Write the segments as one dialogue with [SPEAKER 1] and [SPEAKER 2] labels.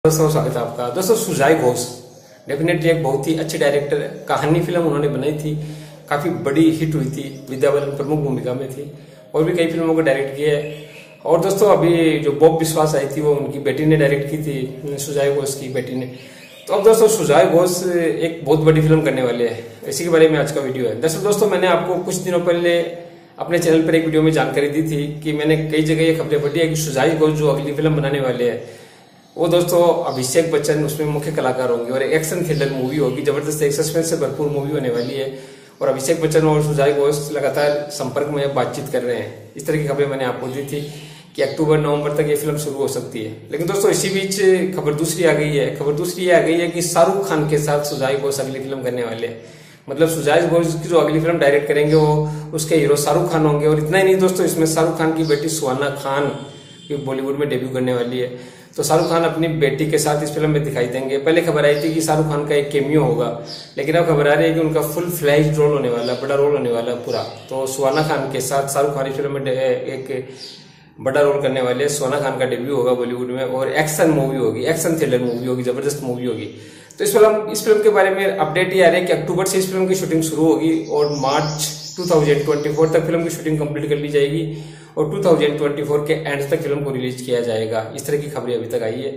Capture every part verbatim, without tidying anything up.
[SPEAKER 1] दोस्तों स्वागत है आपका। दोस्तों सुजॉय घोष डेफिनेटली एक बहुत ही अच्छे डायरेक्टर है। कहानी फिल्म उन्होंने बनाई थी, काफी बड़ी हिट हुई थी, विद्या बालन प्रमुख भूमिका में थी और भी कई फिल्मों को डायरेक्ट किया है। और दोस्तों अभी जो बॉब बिस्वास आई थी वो उनकी बेटी ने डायरेक्ट की थी, सुजॉय घोष की बेटी ने। तो अब दोस्तों सुजॉय घोष एक बहुत बड़ी फिल्म करने वाले हैं, इसी के बारे में आज का वीडियो है। दरअसल दोस्तों मैंने आपको कुछ दिनों पहले अपने चैनल पर एक वीडियो में जानकारी दी थी कि मैंने कई जगह ये खबरें पढ़ी है कि सुजॉय घोष जो अगली फिल्म बनाने वाले हैं वो दोस्तों अभिषेक बच्चन उसमें मुख्य कलाकार होंगे और एक एक्शन थ्रिलर मूवी होगी, जबरदस्त एक सस्पेंस से भरपूर मूवी होने वाली है। और अभिषेक बच्चन और सुजॉय घोष लगातार संपर्क में बातचीत कर रहे हैं। इस तरह की खबरें मैंने आपको दी थी कि अक्टूबर नवंबर तक ये फिल्म शुरू हो सकती है। लेकिन दोस्तों इसी बीच खबर दूसरी आ गई है। खबर दूसरी ये आ गई है कि शाहरुख खान के साथ सुजॉय घोष अगली फिल्म करने वाले हैं। मतलब सुजॉय घोष की जो अगली फिल्म डायरेक्ट करेंगे वो उसके हीरो शाहरुख खान होंगे। और इतना ही नहीं दोस्तों, इसमें शाहरुख खान की बेटी सुहाना खान बॉलीवुड में डेब्यू करने वाली है। तो शाहरुख खान अपनी बेटी के साथ इस फिल्म में दिखाई देंगे। पहले खबर आई थी कि शाहरुख खान का एक केमियो होगा, लेकिन अब खबर आ रही है कि उनका फुल फ्लैश रोल होने वाला, बड़ा रोल होने वाला पूरा। तो सुहाना खान के साथ शाहरुख खान इस फिल्म में एक बड़ा रोल करने वाले। सुहाना खान का डेब्यू होगा बॉलीवुड में और एक्शन मूवी होगी, एक्शन थ्रिलर मूवी होगी, जबरदस्त मूवी होगी। तो इस फिल्म इस फिल्म के बारे में अपडेट ये आ रही है कि अक्टूबर से इस फिल्म की शूटिंग शुरू होगी और मार्च दो हज़ार चौबीस तक फिल्म की शूटिंग कंप्लीट कर ली जाएगी और दो हज़ार चौबीस के एंड तक फिल्म को रिलीज किया जाएगा। इस तरह की खबरें अभी तक आई है।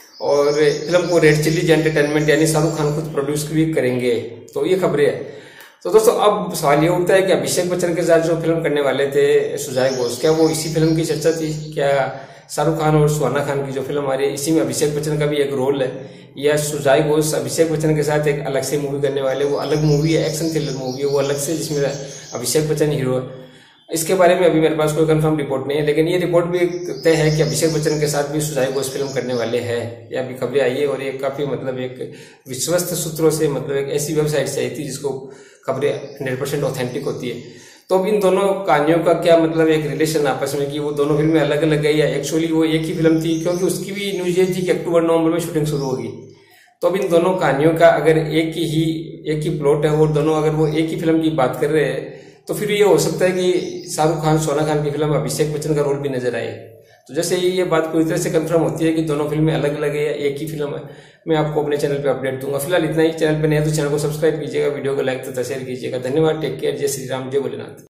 [SPEAKER 1] और फिल्म को रेड चिलीज एंटरटेनमेंट यानी शाहरुख खान खुद प्रोड्यूस भी करेंगे। तो ये खबरें है। तो दोस्तों अब सवाल ये उठता है कि अभिषेक बच्चन के साथ जो फिल्म करने वाले थे सुजॉय घोष, क्या वो इसी फिल्म की चर्चा थी? क्या शाहरुख खान और सुहाना खान की जो फिल्म आ रही है इसी में अभिषेक बच्चन का भी एक रोल है, या सुजॉय घोष अभिषेक बच्चन के साथ एक अलग से मूवी करने वाले? वो अलग मूवी है, एक्शन थ्रिलर मूवी है वो अलग से, जिसमें अभिषेक बच्चन हीरो है। इसके बारे में अभी मेरे पास कोई कंफर्म रिपोर्ट नहीं है, लेकिन ये रिपोर्ट भी तय है कि अभिषेक बच्चन के साथ भी सुजॉय घोष फिल्म करने वाले हैं। ये अभी खबरें आई है और ये काफी मतलब एक विश्वस्त सूत्रों से, मतलब एक ऐसी वेबसाइट से आई थी जिसको खबरें हंड्रेड परसेंट ऑथेंटिक होती है। तो अब इन दोनों कहानियों का क्या मतलब एक रिलेशन आपस में, कि वो दोनों फिल्में अलग अलग है या एक्चुअली वो एक ही फिल्म थी? क्योंकि उसकी भी न्यूज ये थी कि अक्टूबर नवंबर में शूटिंग शुरू होगी। तो अब इन दोनों कहानियों का अगर एक ही एक ही प्लॉट है और दोनों अगर वो एक ही फिल्म की बात कर रहे हैं तो फिर ये हो सकता है कि शाहरुख खान सुहाना खान की फिल्म अभिषेक बच्चन का रोल भी नजर आए। तो जैसे ही ये बात पूरी तरह से कंफर्म होती है कि दोनों फिल्में अलग अलग है या एक ही फिल्म है, मैं आपको अपने चैनल पे अपडेट दूंगा। फिलहाल इतना ही। चैनल पे नए तो चैनल को सब्सक्राइब कीजिएगा, वीडियो को लाइक तथा शेयर कीजिएगा। धन्यवाद, टेक केयर, जय श्री राम, जय भोलेनाथ।